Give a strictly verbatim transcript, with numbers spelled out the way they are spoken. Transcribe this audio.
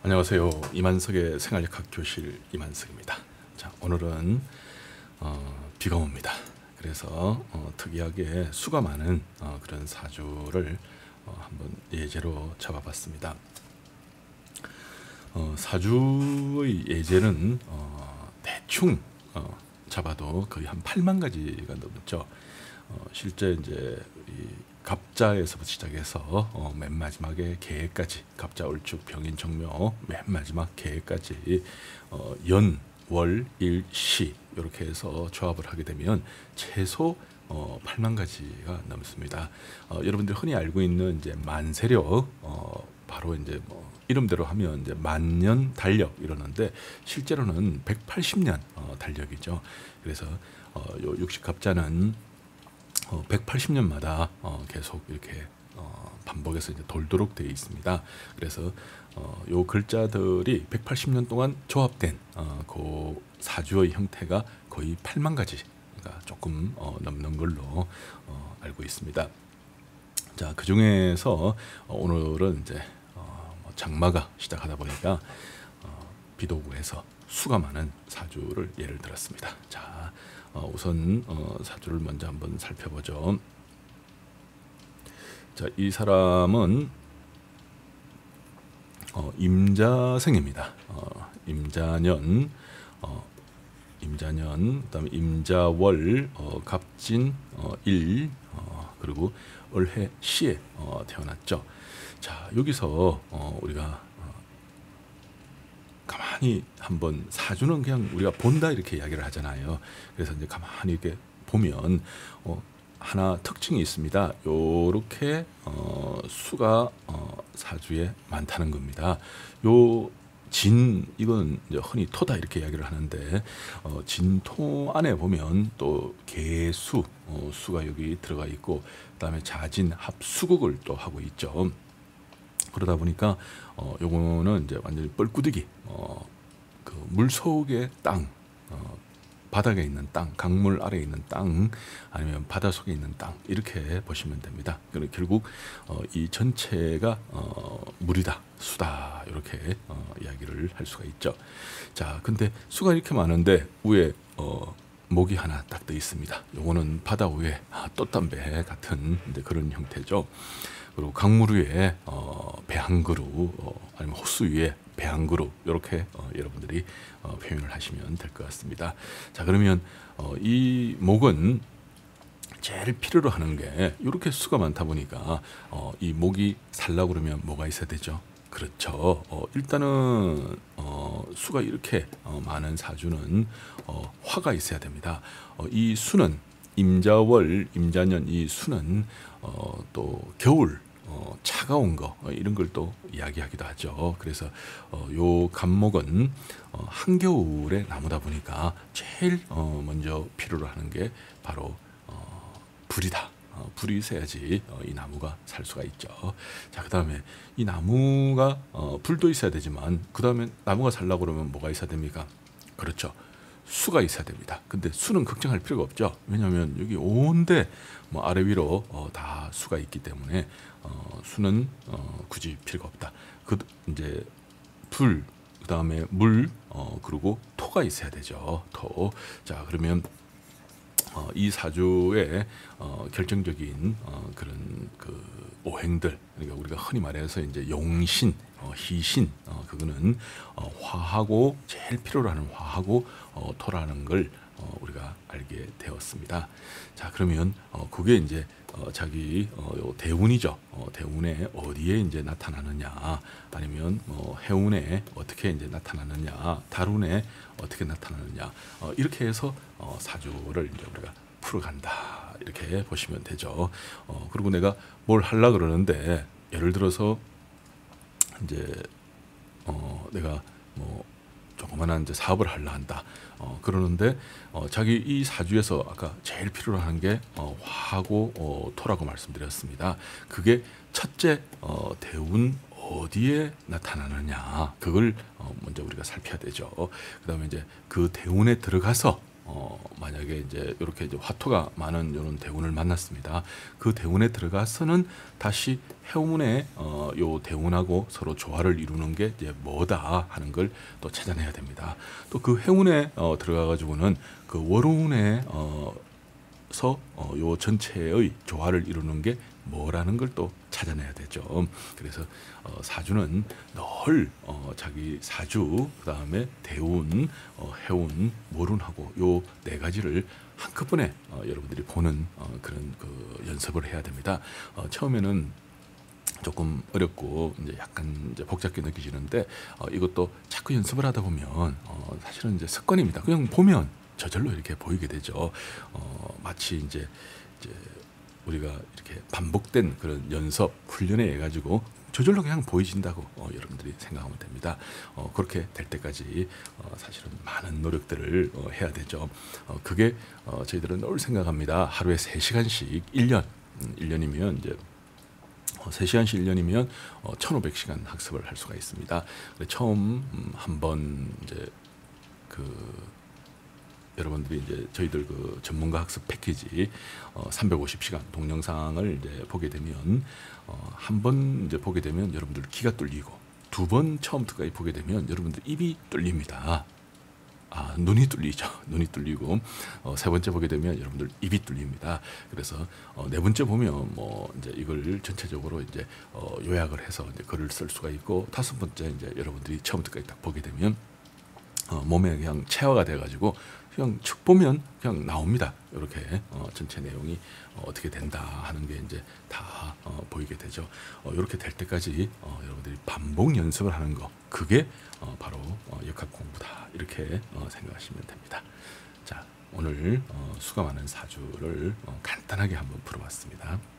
안녕하세요. 이만석의 생활역학 교실 이만석입니다. 자, 오늘은 어, 비가 옵니다. 그래서 어, 특이하게 수가 많은 어, 그런 사주를 어, 한번 예제로 잡아봤습니다. 어, 사주의 예제는 어, 대충 어, 잡아도 거의 한 팔만 가지가 넘죠. 어, 실제 이제 이 갑자에서부터 시작해서 어, 맨 마지막에 개까지, 갑자, 을축, 병인, 정묘, 맨 마지막 개까지 어, 연, 월, 일, 시 이렇게 해서 조합을 하게 되면 최소 어, 팔만 가지가 넘습니다. 어, 여러분들이 흔히 알고 있는 이제 만세력, 어, 바로 이제 뭐 이름대로 하면 이제 만년 달력 이러는데 실제로는 백팔십 년 어, 달력이죠. 그래서 어, 요 육식갑자는 어, 백팔십 년마다 어, 계속 이렇게 어, 반복해서 이제 돌도록 되어 있습니다. 그래서 어, 요 글자들이 백팔십 년 동안 조합된 어, 그 사주의 형태가 거의 팔만 가지가 조금 어, 넘는 걸로 어, 알고 있습니다. 자, 그 중에서 어, 오늘은 이제 어, 뭐 장마가 시작하다 보니까 어, 비도 오고 해서 수가 많은 사주를 예를 들었습니다. 자, 어, 우선 어, 사주를 먼저 한번 살펴보죠. 자, 이 사람은 어, 임자생입니다. 어, 임자년, 어, 임자년, 그다음에 임자월, 어, 갑진, 어, 일, 어, 그리고 을해 시에 어, 태어났죠. 자, 여기서 어, 우리가 가만히 한번 사주는 그냥 우리가 본다 이렇게 이야기를 하잖아요. 그래서 이제 가만히 이렇게 보면 어, 하나 특징이 있습니다. 요렇게 어, 수가 어, 사주에 많다는 겁니다. 요 진, 이건 이제 흔히 토다 이렇게 이야기를 하는데 어, 진토 안에 보면 또 개수, 어, 수가 여기 들어가 있고 그다음에 자진, 합수국을 또 하고 있죠. 그러다 보니까 어, 요거는 이제 완전히 뻘꾸드기, 어, 그 물속의 땅, 어, 바닥에 있는 땅, 강물 아래에 있는 땅, 아니면 바다 속에 있는 땅 이렇게 보시면 됩니다. 그리고 결국 어, 이 전체가 어, 물이다, 수다 이렇게 어, 이야기를 할 수가 있죠. 자, 근데 수가 이렇게 많은데 위에 어, 목이 하나 딱 떠 있습니다. 요거는 바다 위에 아, 돛담배 같은 그런 형태죠. 그리고 강물 위에 어, 배 한 그루, 어, 아니면 호수 위에 배 한 그루 이렇게 어, 여러분들이 어, 표현을 하시면 될 것 같습니다. 자, 그러면 어, 이 목은 제일 필요로 하는 게 이렇게 수가 많다 보니까 어, 이 목이 살라고 그러면 뭐가 있어야 되죠? 그렇죠. 어, 일단은 어, 수가 이렇게 어, 많은 사주는 어, 화가 있어야 됩니다. 어, 이 수는 임자월, 임자년 이 수는 어, 또 겨울, 어, 차가운 거 어, 이런 걸 또 이야기하기도 하죠. 그래서 어, 요 간목은 어, 한겨울의 나무다 보니까 제일 어, 먼저 필요로 하는 게 바로 어, 불이다. 어, 불이 있어야지 어, 이 나무가 살 수가 있죠. 자, 그 다음에 이 나무가 어, 불도 있어야 되지만 그 다음에 나무가 살려고 그러면 뭐가 있어야 됩니까? 그렇죠. 수가 있어야 됩니다. 근데 수는 걱정할 필요가 없죠. 왜냐하면 여기 온데 뭐 아래 위로 어, 다 수가 있기 때문에 어, 수는 어, 굳이 필요가 없다. 그 이제 불, 그 다음에 물, 어, 그리고 토가 있어야 되죠. 토. 자, 그러면 어, 이 사주의 어, 결정적인 어, 그런 그 오행들, 그러니까 우리가 흔히 말해서 이제 용신, 어, 희신, 어, 그거는 어, 화하고 제일 필요로 하는 화하고 어, 토라는 걸 어, 우리가 알게 되었습니다. 자, 그러면 어, 그게 이제 어, 자기 어, 요 대운이죠. 어, 대운에 어디에 이제 나타나느냐, 아니면 뭐 해운에 어떻게 이제 나타나느냐, 달운에 어떻게 나타나느냐, 어, 이렇게 해서 어, 사주를 이제 우리가 풀어간다 이렇게 보시면 되죠. 어, 그리고 내가 뭘 하려 그러는데 예를 들어서 이제 어, 내가 뭐 조그만한 이제 사업을 하려 한다. 어, 그러는데 어, 자기 이 사주에서 아까 제일 필요로 하는 게 어, 화하고 어, 토라고 말씀드렸습니다. 그게 첫째 어, 대운 어디에 나타나느냐, 그걸 어, 먼저 우리가 살펴야 되죠. 그 다음에 이제 그 대운에 들어가서 어, 만약에 이제 이렇게 이제 화토가 많은 이런 대운을 만났습니다. 그 대운에 들어가서는 다시 해운의 어, 요 대운하고 서로 조화를 이루는 게 이제 뭐다 하는 걸 또 찾아내야 됩니다. 또 그 해운에 어, 들어가 가지고는 그 월운에 어, 서 어, 요 전체의 조화를 이루는 게 뭐라는 걸 또 찾아내야 되죠. 그래서 어, 사주는 늘 어, 자기 사주, 그 다음에 대운, 어, 해운, 월운하고 요 네 가지를 한꺼번에 어, 여러분들이 보는 어, 그런 그 연습을 해야 됩니다. 어, 처음에는 조금 어렵고 이제 약간 이제 복잡하게 느껴지는데 어, 이것도 자꾸 연습을 하다 보면 어, 사실은 이제 습관입니다. 그냥 보면 저절로 이렇게 보이게 되죠. 어, 마치 이제, 이제 우리가 이렇게 반복된 그런 연습 훈련에 의해 가지고 저절로 그냥 보여진다고 어, 여러분들이 생각하면 됩니다. 어, 그렇게 될 때까지 어, 사실은 많은 노력들을 어, 해야 되죠. 어, 그게 어, 저희들은 늘 생각합니다. 하루에 세 시간씩 일 년, 음, 일 년이면 이제 어, 세 시간씩 일 년이면 어, 천오백 시간 학습을 할 수가 있습니다. 처음 음, 한번 이제 그 여러분들이 이제 저희들 그 전문가 학습 패키지 어, 삼백오십 시간 동영상을 이제 보게 되면 어, 한 번 이제 보게 되면 여러분들 귀가 뚫리고 두 번 처음부터까지 보게 되면 여러분들 입이 뚫립니다. 아, 눈이 뚫리죠. 눈이 뚫리고 어, 세 번째 보게 되면 여러분들 입이 뚫립니다. 그래서 어, 네 번째 보면 뭐 이제 이걸 전체적으로 이제 어, 요약을 해서 이제 글을 쓸 수가 있고 다섯 번째 이제 여러분들이 처음부터까지 딱 보게 되면 어, 몸에 그냥 체화가 돼가지고 그냥 쭉 보면 그냥 나옵니다. 이렇게 어, 전체 내용이 어, 어떻게 된다 하는 게 이제 다 어, 보이게 되죠. 어, 이렇게 될 때까지 어, 여러분들이 반복 연습을 하는 거 그게 어, 바로 어, 역학 공부다 이렇게 어, 생각하시면 됩니다. 자, 오늘 어, 수가 많은 사주를 어, 간단하게 한번 풀어봤습니다.